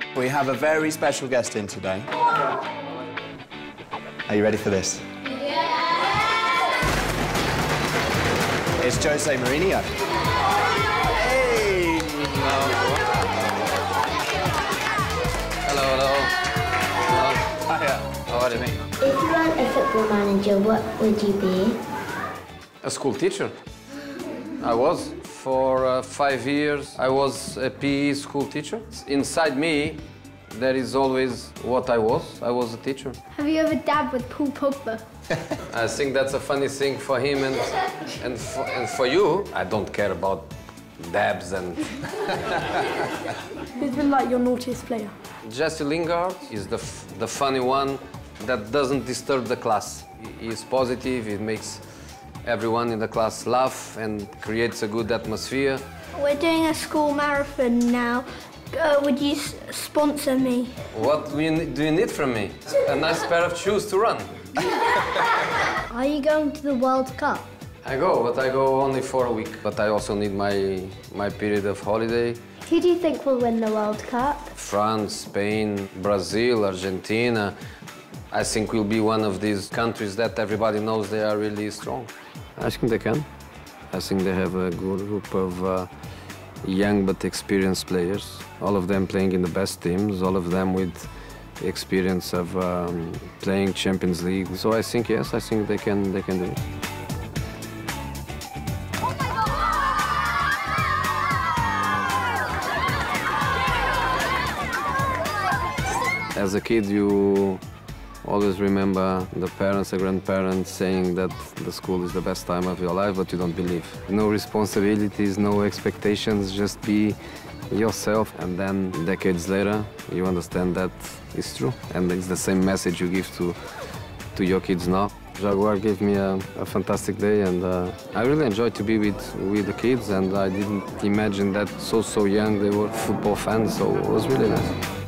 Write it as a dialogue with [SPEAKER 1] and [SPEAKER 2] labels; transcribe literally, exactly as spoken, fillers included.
[SPEAKER 1] We have a very special guest in today. Are you ready for this? Yeah! It's Jose Mourinho. Hey!
[SPEAKER 2] Hello, hello. Hello.
[SPEAKER 1] Hiya.
[SPEAKER 2] How are you, mate?
[SPEAKER 3] If you weren't a football manager, what would you be?
[SPEAKER 2] A school teacher. I was. For uh, five years, I was a P E school teacher. Inside me, there is always what I was. I was a teacher.
[SPEAKER 4] Have you ever dabbed with Paul Pogba?
[SPEAKER 2] I think that's a funny thing for him and, and, for, and for you. I don't care about dabs and...
[SPEAKER 4] Who's been like your naughtiest player?
[SPEAKER 2] Jesse Lingard is the, f the funny one that doesn't disturb the class. He is positive, he makes everyone in the class laugh and creates a good atmosphere.
[SPEAKER 4] We're doing a school marathon now. Uh, would you s sponsor me?
[SPEAKER 2] What do you, do you need from me? A nice pair of shoes to run.
[SPEAKER 4] Are you going to the World Cup?
[SPEAKER 2] I go, but I go only for a week. But I also need my, my period of holiday.
[SPEAKER 4] Who do you think will win the World Cup?
[SPEAKER 2] France, Spain, Brazil, Argentina. I think we'll be one of these countries that everybody knows they are really strong. I think they can. I think they have a good group of uh, young but experienced players. All of them playing in the best teams, all of them with experience of um, playing Champions League. So I think, yes, I think they can, they can do it. As a kid, you always remember the parents, the grandparents saying that the school is the best time of your life, but you don't believe. No responsibilities, no expectations, just be yourself. And then decades later, you understand that it's true. And it's the same message you give to, to your kids now. Jaguar gave me a, a fantastic day, and uh, I really enjoyed to be with, with the kids, and I didn't imagine that so, so young they were football fans, so it was really nice.